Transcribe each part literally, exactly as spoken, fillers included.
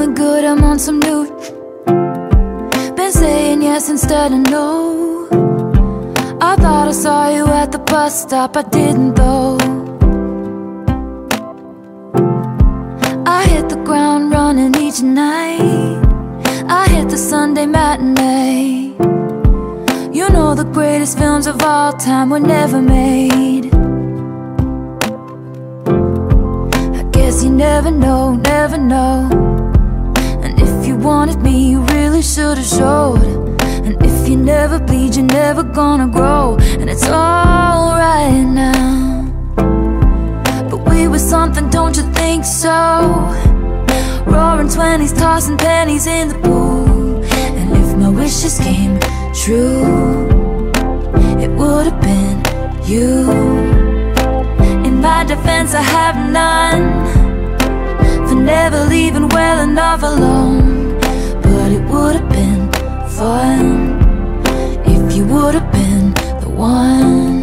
feeling good, I'm on some new. Been saying yes instead of no. I thought I saw you at the bus stop, I didn't though. I hit the ground running each night. I hit the Sunday matinee. You know the greatest films of all time were never made. I guess you never know, never know. And if you wanted me, you really should've showed. And if you never bleed, you're never gonna grow. And it's alright now, but we were something, don't you think so? Roaring twenties, tossing pennies in the pool. And if my wishes came true, it would've been you. In my defense, I have none for never leaving well enough alone. But it would've been fun if you would've been the one.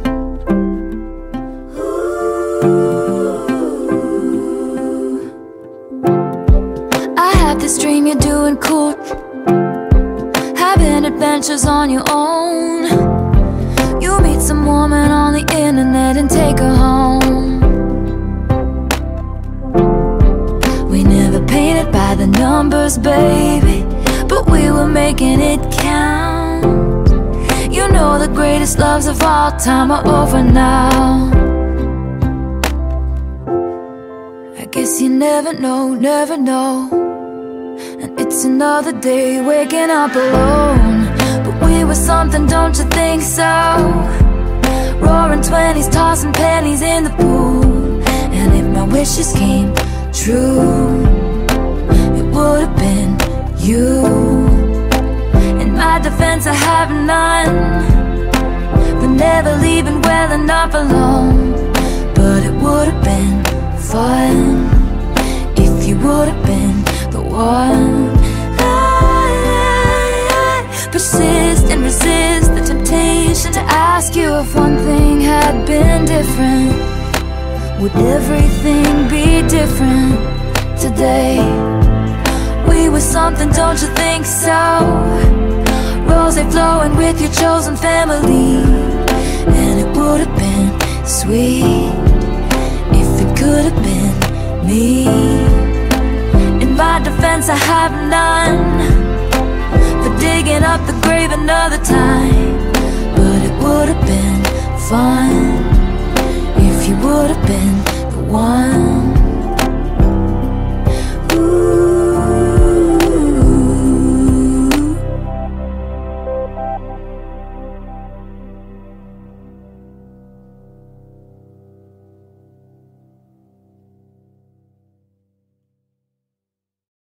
I had this dream you're doing cool, having adventures on your own. You meet some woman on the internet and take her home. We never painted by the numbers, baby, but we were making it count. You know the greatest loves of all time are over now. I guess you never know, never know. And it's another day waking up alone. But we were something, don't you think so? Roaring twenties, tossing pennies in the pool. And if my wishes came true, it would've been you. In my defense, I have none for never leaving well enough alone. But it would've been fun if you would've been the one. I, I persist and resist the temptation to ask you if one thing had been different. Would everything be different today? We were something, don't you think so? Rose flowing with your chosen family. And it would've been sweet if it could've been me. In my defense, I have none for digging up the grave another time. But it would've been fun if you would've been the one.